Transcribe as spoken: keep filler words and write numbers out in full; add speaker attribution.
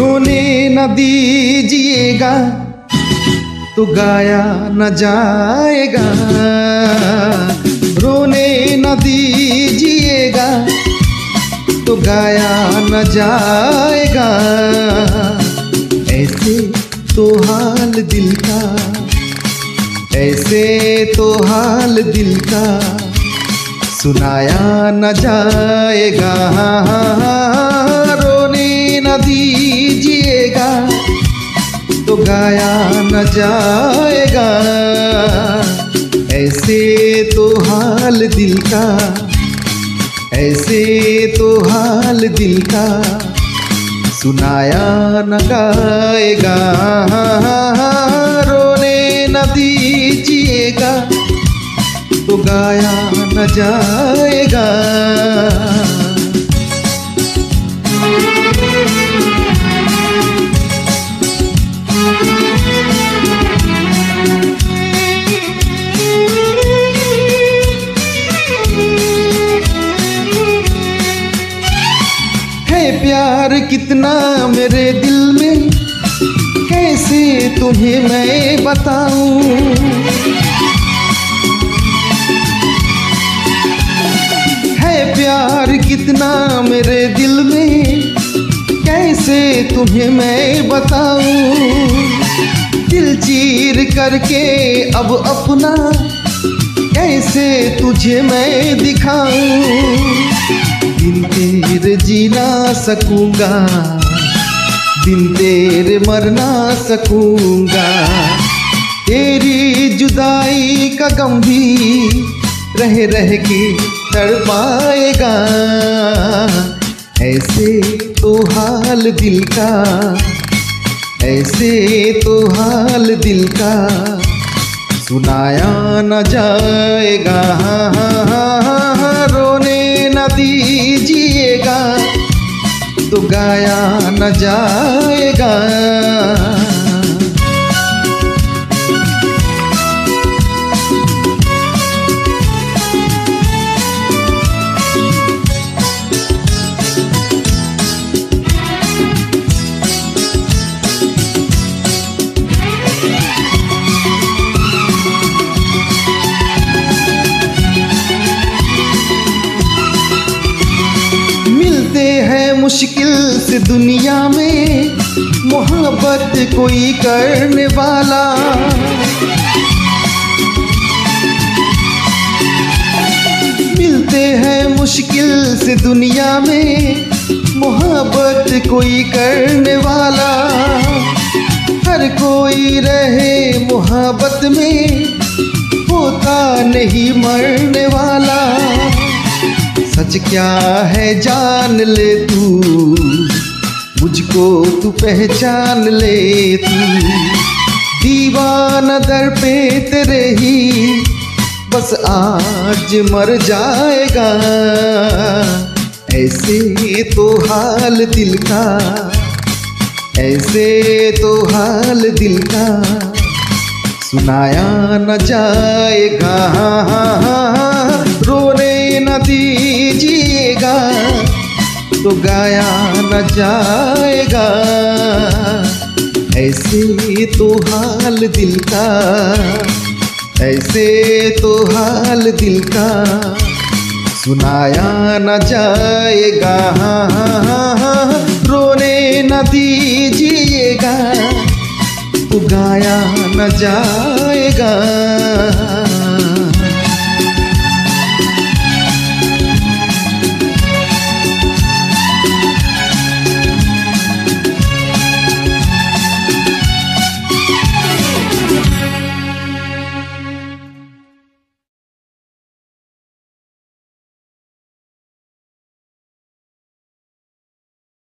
Speaker 1: रोने न दीजिएगा तो गाया न जाएगा, रोने न दीजिएगा तो गाया न जाएगा। ऐसे तो हाल दिल का, ऐसे तो हाल दिल का सुनाया न जाएगा। रोने न दीजिएगा तो गाया न जाएगा। ऐसे तो हाल दिल का, ऐसे तो हाल दिल का सुनाया न गाएगा। रोने न दीजिएगा तो गाया न जाएगा। है प्यार कितना मेरे दिल में, कैसे तुम्हें मैं बताऊं। है प्यार कितना मेरे दिल में, कैसे तुम्हें मैं बताऊं। दिल चीर करके अब अपना कैसे तुझे मैं दिखाऊं। बिन तेरे जी ना सकूंगा, बिन तेरे मर ना सकूंगा। तेरी जुदाई का गम भी रह रह के तड़पाएगा। ऐसे तो हाल दिल का, ऐसे तो हाल दिल का सुनाया न जाएगा। रोने न दीजिएगा तो गाया न जाएगा। मुश्किल से दुनिया में मोहब्बत कोई करने वाला। मिलते हैं मुश्किल से दुनिया में मोहब्बत कोई करने वाला। हर कोई रहे मोहब्बत में होता नहीं मरने वाला। सच क्या है जान ले तू, मुझको तू पहचान ले तू। दीवाना दर पे तेरे ही बस आज मर जाएगा। ऐसे तो हाल दिल का, ऐसे तो हाल दिल का सुनाया न जाएगा। रोने न दीजिएगा तो गाया न जाएगा। ऐसे तो हाल दिल का, ऐसे तो हाल दिल का सुनाया न जाएगा। रोने न दीजिएगा तो गाया न जाएगा।